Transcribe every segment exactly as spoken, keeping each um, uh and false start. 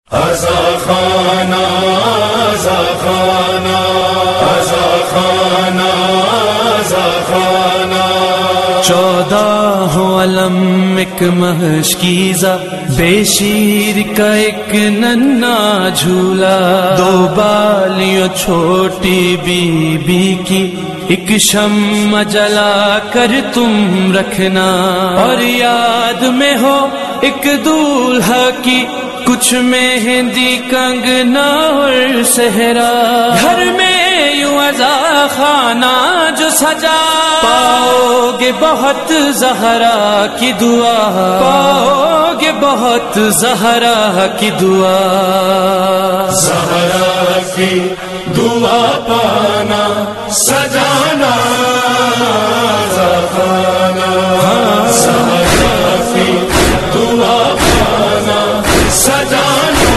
ازا خانہ ازا خانہ ازا خانہ ازا خانہ چودہ ہو علم ایک مشکیزہ بے شیر کا ایک ننھا جھولا، دو بالیوں چھوٹی بی بی کی ایک شمع جلا کر تم رکھنا، اور یاد میں ہو ایک دولہا کی کچھ مہندی کنگنا اور صحرا، گھر میں یوں ازا خانہ جو سجا، پاؤ گے بہت زہرا کی دعا، پاؤ گے بہت زہرا کی دعا، زہرا کی دعا پانا سجانا ازا خانہ، زہرا کی دعا پانا سجانا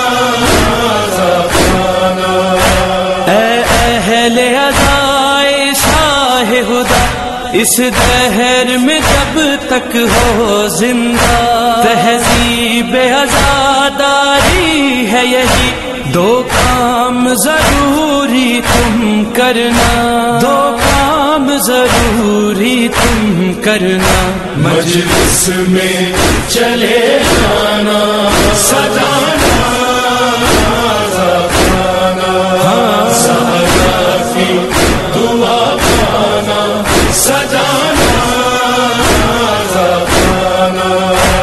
ازا خانہ۔ اے اہل ازائے شاہ خدا، اس دہر میں جب تک ہو زندہ، تہذیب عزاداری ہے یہی، دو کام ضروری تم کرنا، دو کام ضروری تم کرنا، مجلس میں چلے جانا سجانا ازا خانہ، زہرا کی دعا پانا سجانا ازا خانہ۔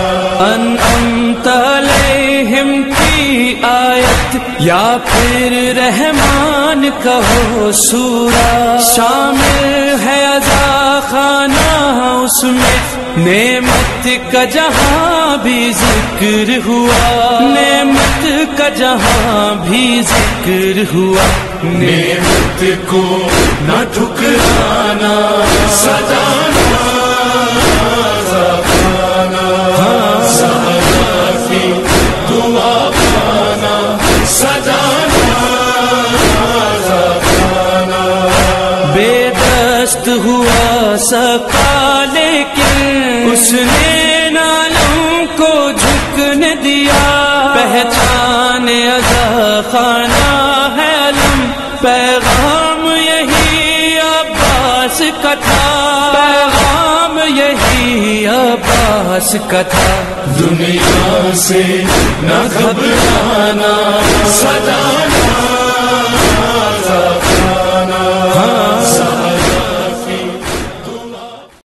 انعمت علیہم کی آیت یا پھر رحمان کہو سورہ، شامل ہے ازا خانہ اس میں، نعمت کا جہاں بھی ذکر ہوا، نعمت کا جہاں بھی ذکر ہوا، نعمت کو نہ ٹھکرانا سجانا ازا خانہ، زہرا کی دعا پانا سجانا ازا خانہ۔ بے دست ہوا سقا لیکن اس نے نالوں کو جھکنے دیا، پہچان ازا خانہ ہے علم، پیغام یہی عباس کا تھا، پیغام یہی عباس کا تھا، دنیا سے نہ گھبرانا سجانا